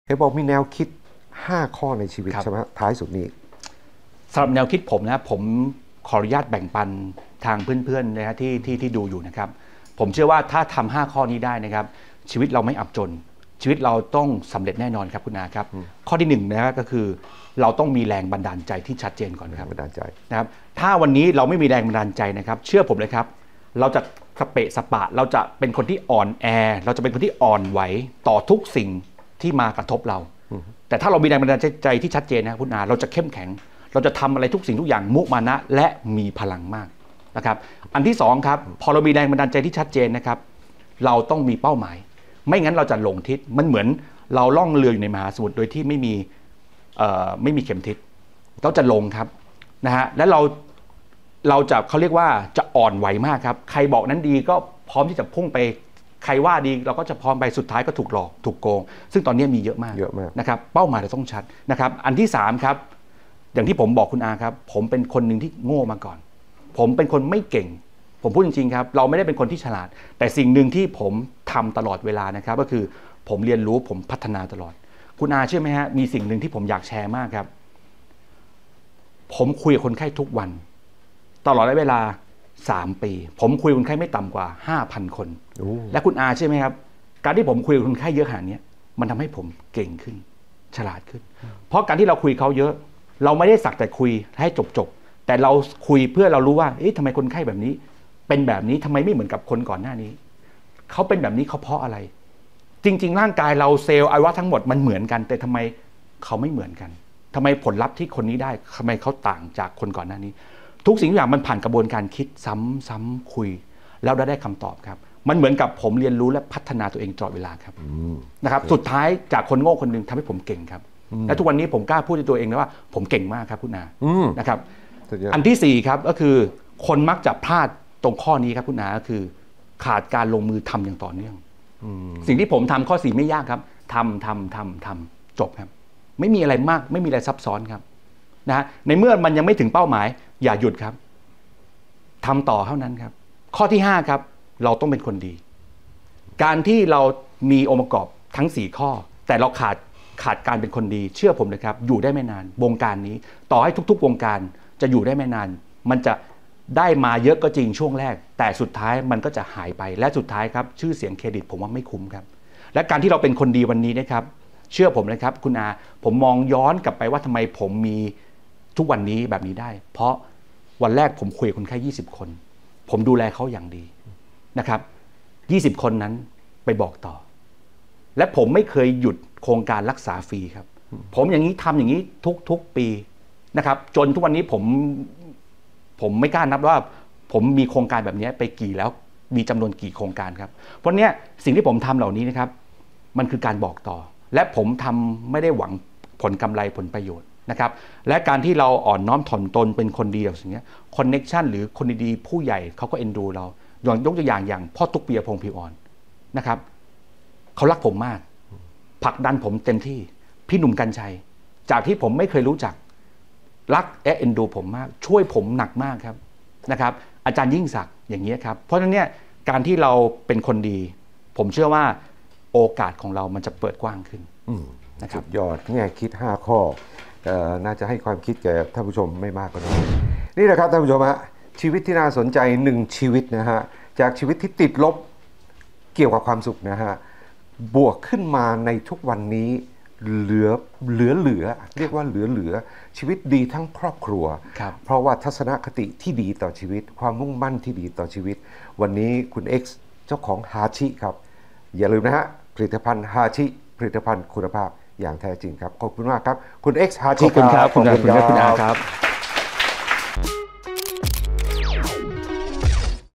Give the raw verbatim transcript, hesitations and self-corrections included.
เห็นบอกมีแนวคิดห้าข้อในชีวิตใช่ไหมท้ายสุดนี้สำหรับแนวคิดผมนะผมขออนุญาตแบ่งปันทางเพื่อนๆนะฮะที่ที่ที่ดูอยู่นะครับผมเชื่อว่าถ้าทำห้าข้อนี้ได้นะครับชีวิตเราไม่อับจนชีวิตเราต้องสำเร็จแน่นอนครับคุณอาครับข้อที่หนึ่งนะครับก็คือเราต้องมีแรงบันดาลใจที่ชัดเจนก่อนครับบันดาลใจนะครับถ้าวันนี้เราไม่มีแรงบันดาลใจนะครับเชื่อผมเลยครับเราจะสเปะสปะเราจะเป็นคนที่อ่อนแอเราจะเป็นคนที่อ่อนไหวต่อทุกสิ่งที่มากระทบเราแต่ถ้าเรามีแรงบันดาลใจที่ชัดเจนนะคุณอาเราจะเข้มแข็งเราจะทำอะไรทุกสิ่งทุกอย่างมุมานะและมีพลังมากนะครับอันที่สองครับพอเรามีแรงบันดาลใจที่ชัดเจนนะครับเราต้องมีเป้าหมายไม่งั้นเราจะหลงทิศมันเหมือนเราล่องเรืออยู่ในมหาสมุทรโดยที่ไม่มีไม่มีเข็มทิศเราจะลงครับนะฮะและเราเราจะเขาเรียกว่าจะอ่อนไหวมากครับใครบอกนั้นดีก็พร้อมที่จะพุ่งไปใครว่าดีเราก็จะพร้อมไปสุดท้ายก็ถูกหลอกถูกโกงซึ่งตอนนี้มีเยอะมากเยอะมากนะครับเป้าหมายเราต้องชัดนะครับอันที่สามครับอย่างที่ผมบอกคุณอาครับผมเป็นคนหนึ่งที่โง่มาก่อนผมเป็นคนไม่เก่งผมพูดจริงๆครับเราไม่ได้เป็นคนที่ฉลาดแต่สิ่งหนึ่งที่ผมทำตลอดเวลานะครับก็คือผมเรียนรู้ผมพัฒนาตลอดคุณอาเชื่อไหมฮะมีสิ่งหนึ่งที่ผมอยากแชร์มากครับผมคุยกับคนไข้ทุกวันตลอดระยะเวลาสามปีผมคุยกับคนไข้ไม่ต่ำกว่า ห้าพัน คนและคุณอาเชื่อไหมครับการที่ผมคุยกับคนไข้เยอะขนาดนี้มันทำให้ผมเก่งขึ้นฉลาดขึ้นเพราะการที่เราคุยเขาเยอะเราไม่ได้สักแต่คุยให้จบๆแต่เราคุยเพื่อเรารู้ว่าเอ๊ะทำไมคนไข้แบบนี้เป็นแบบนี้ทำไมไม่เหมือนกับคนก่อนหน้านี้เขาเป็นแบบนี้เขาเพราะอะไรจริงๆร่างกายเราเซลล์อวัยวะทั้งหมดมันเหมือนกันแต่ทำไมเขาไม่เหมือนกันทำไมผลลัพธ์ที่คนนี้ได้ทำไมเขาต่างจากคนก่อนหน้านี้ทุกสิ่งทุกอย่างมันผ่านกระบวนการคิดซ้ำๆคุยแล้วได้ได้คำตอบครับมันเหมือนกับผมเรียนรู้และพัฒนาตัวเองตลอดเวลาครับนะครับสุดท้ายจากคนโง่คนหนึ่งทำให้ผมเก่งครับและทุกวันนี้ผมกล้าพูดในตัวเองนะว่าผมเก่งมากครับคุณอานะครับอันที่สี่ครับก็คือคนมักจะพลาดตรงข้อนี้ครับคุณอาก็คือขาดการลงมือทำอย่างต่อเนื่องสิ่งที่ผมทำข้อสี่ไม่ยากครับทำทำทำทำจบครับไม่มีอะไรมากไม่มีอะไรซับซ้อนครับนะฮะในเมื่อมันยังไม่ถึงเป้าหมายอย่าหยุดครับทำต่อเท่านั้นครับข้อที่ห้าครับเราต้องเป็นคนดีการที่เรามีองค์ประกอบทั้งสี่ข้อแต่เราขาดขาดการเป็นคนดีเชื่อผมเลยครับอยู่ได้ไม่นานวงการนี้ต่อให้ทุกๆวงการจะอยู่ได้ไม่นานมันจะได้มาเยอะก็จริงช่วงแรกแต่สุดท้ายมันก็จะหายไปและสุดท้ายครับชื่อเสียงเครดิตผมว่าไม่คุ้มครับและการที่เราเป็นคนดีวันนี้นะครับเชื่อผมเลยครับคุณอาผมมองย้อนกลับไปว่าทำไมผมมีทุกวันนี้แบบนี้ได้เพราะวันแรกผมคุยกับคนไข้ยี่สิบคนผมดูแลเขาอย่างดีนะครับยี่สิบคนนั้นไปบอกต่อและผมไม่เคยหยุดโครงการรักษาฟรีครับผมอย่างนี้ทำอย่างนี้ทุกๆปีนะครับจนทุกวันนี้ผมผมไม่กล้านับว่าผมมีโครงการแบบนี้ไปกี่แล้วมีจำนวนกี่โครงการครับเพราะเนี้ยสิ่งที่ผมทำเหล่านี้นะครับมันคือการบอกต่อและผมทำไม่ได้หวังผลกำไรผลประโยชน์นะครับและการที่เราอ่อนน้อมถ่อมตนเป็นคนดีอย่างนี้คอนเน็กชันหรือคนดีๆผู้ใหญ่เขาก็เอ็นดูเราอย่างยกตัวอย่างอย่างพ่อตุ๊กเปียพงษ์ผิวอ่อนนะครับเขารักผมมากผลักดันผมเต็มที่พี่หนุ่มกรรชัยจากที่ผมไม่เคยรู้จักรักและเอ็นดูผมมากช่วยผมหนักมากครับนะครับอาจารย์ยิ่งศักดิ์อย่างนี้ครับเพราะฉะนั้นเนี่ยการที่เราเป็นคนดีผมเชื่อว่าโอกาสของเรามันจะเปิดกว้างขึ้นนะครับยอดแง่คิดห้าข้อน่าจะให้ความคิดแก่ท่านผู้ชมไม่มากก็น้อยนี่แหละครับท่านผู้ชมฮะชีวิตที่น่าสนใจหนึ่งชีวิตนะฮะจากชีวิตที่ติดลบเกี่ยวกับความสุขนะฮะบวกขึ้นมาในทุกวันนี้เหลือเหลือเหลือเรียกว่าเหลือเหลือชีวิตดีทั้งครอบครัวเพราะว่าทัศนคติที่ดีต่อชีวิตความมุ่งมั่นที่ดีต่อชีวิตวันนี้คุณ X เจ้าของฮาชิครับอย่าลืมนะฮะผลิตภัณฑ์ฮาชิผลิตภัณฑ์คุณภาพอย่างแท้จริงครับขอบคุณมากครับคุณ X ฮาชิขอบคุณครับขอบคุณครับคุณอาครับ